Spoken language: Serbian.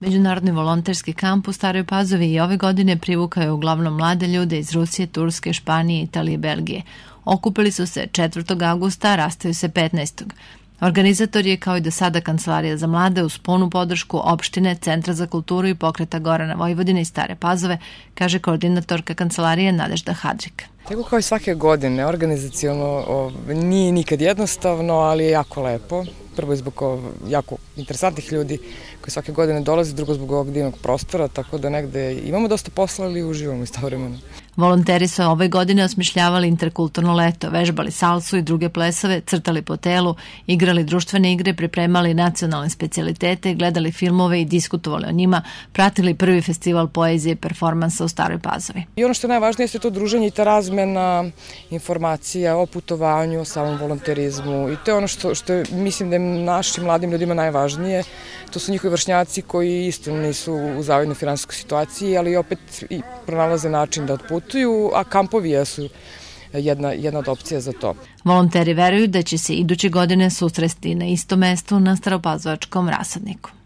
Međunarodni volonterski kamp u Staroj Pazovi i ove godine privukao je uglavnom mlade ljude iz Rusije, Turske, Španije, Italije i Belgije. Okupili su se 4. augusta, a rastaju se 15. Organizator je, kao i do sada, Kancelarija za mlade uz punu podršku opštine, Centra za kulturu i Pokreta Gorana Vojvodine i Stare Pazove, kaže koordinatorka kancelarije Nadežda Hadžik. Tako kao i svake godine, organizacijono nije nikad jednostavno, ali je jako lepo. Prvo je zbog jako interesantnih ljudi koji svake godine dolaze, drugo zbog ovog divnog prostora, tako da negde imamo dosta posla, ali uživamo istovremeno. Volonteri su ove godine osmišljavali interkulturno leto, vežbali salsu i druge plesove, crtali po telu, igrali društvene igre, pripremali nacionalne specijalitete, gledali filmove i diskutovali o njima, pratili prvi festival poezije i performansa u Staroj Pazovi. I ono što je najvažnije jeste to druženje i ta razmena informacija o putovanju, o samom volonterizmu i to je ono što mislim da je našim mladim ljudima najvažnije. To su njihovi vršnjaci koji isto nisu u zavidnoj finansijskoj situaciji, ali opet i pronalaze način da otputuju, a kampovi jesu jedna od opcija za to. Volonteri veruju da će se iduće godine susresti na istom mestu na Staropazovačkom rasadniku.